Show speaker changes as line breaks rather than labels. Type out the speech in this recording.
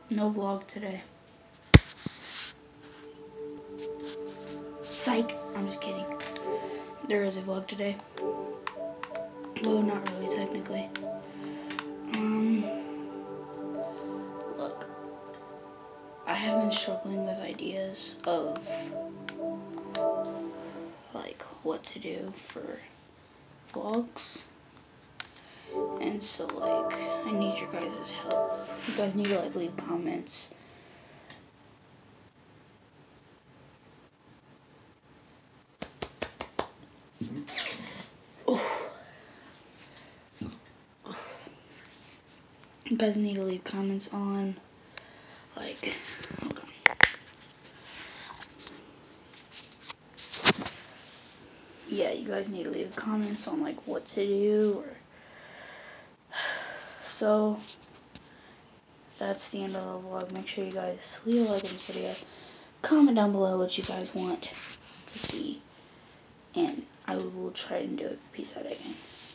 No vlog today. Psych. I'm just kidding. There is a vlog today. Well, not really technically. Look. I have been struggling with ideas of like what to do for vlogs. And so like I need your guys' help. You guys need to like leave comments. You guys need to leave comments on like, hold on. Yeah, you guys need to leave comments on like what to do, or so that's the end of the vlog. Make sure you guys leave a like on this video. Comment down below what you guys want to see, and I will try and do it. Peace out again.